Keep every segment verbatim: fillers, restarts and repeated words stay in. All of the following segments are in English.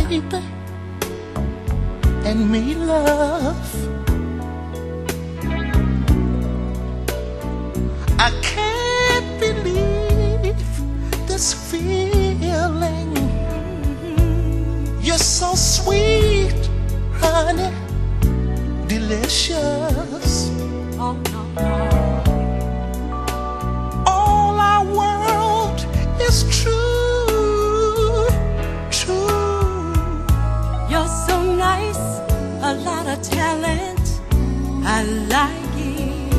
baby, and me love. I can't believe this feeling. You're so sweet, honey, delicious. Oh, no, no. All our world is true, true. You're so nice, a lot of talent, I like it.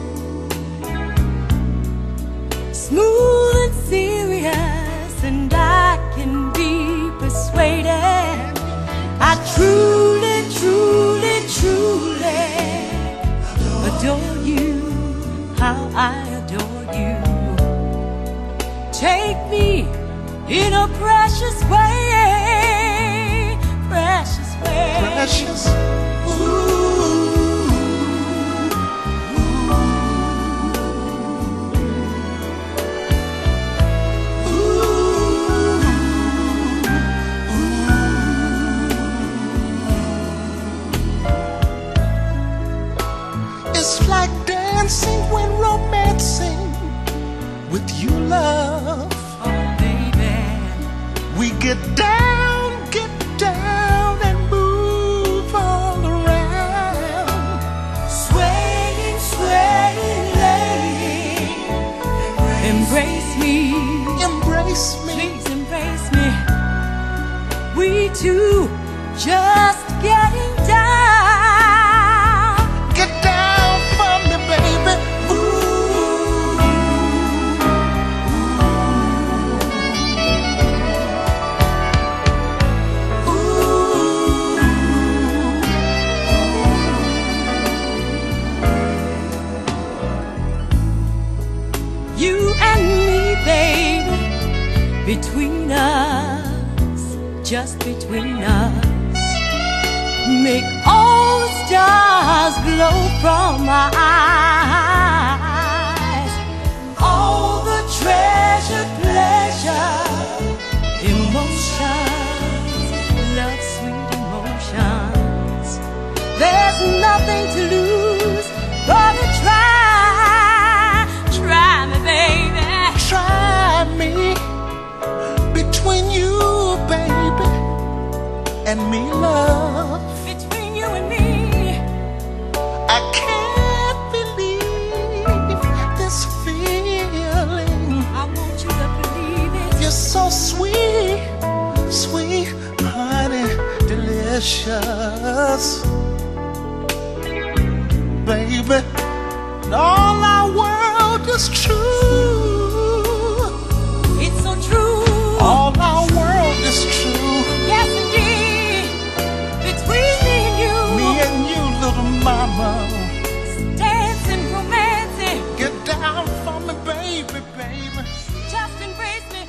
Smooth and serious, and I can be persuaded. I truly, truly, truly adore you, how I adore you. Take me in a precious way, precious way. Precious. Ooh. It's like dancing when romancing with you, love. Oh, baby. We get down, get down, and move all around. Swaying, swaying, lady. Embrace me. Embrace me. Please embrace me. We two just getting down. Get down for me, baby. You and me, baby, between us, just between us, make all the stars glow from my eyes. All the treasure, pleasure, emotions, love, sweet emotions. There's nothing to lose but to try. Try me, baby. Try me. Between you, baby, and me, love. Between you and me, I can't believe this feeling. I want you to believe it. You're so sweet, sweet, honey, delicious. Baby, all our world is true. It's so true. All our world is true. Yes, indeed. Between me and you, Me and you, little mama. dancing, romancing. Get down for me, baby, baby. Just embrace me.